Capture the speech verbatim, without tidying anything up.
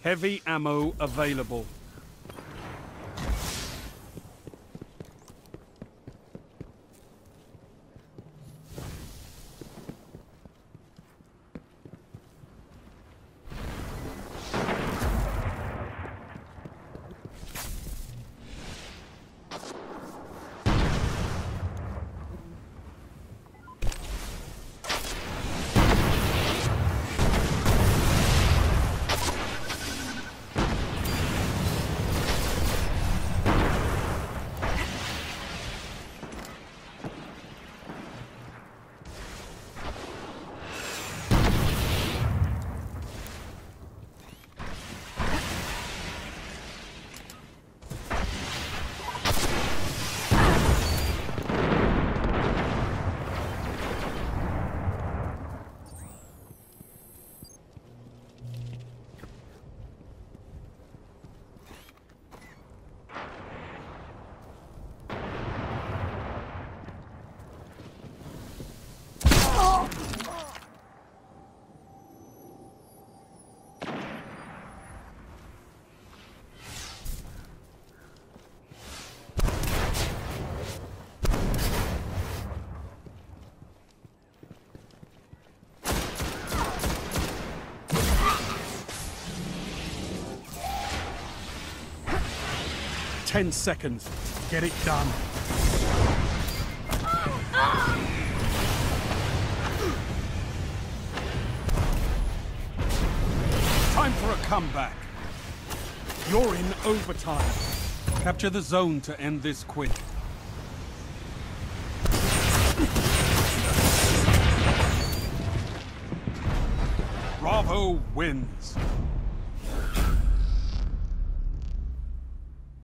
Heavy ammo available. Ten seconds. Get it done. Time for a comeback. You're in overtime. Capture the zone to end this quick. Bravo wins.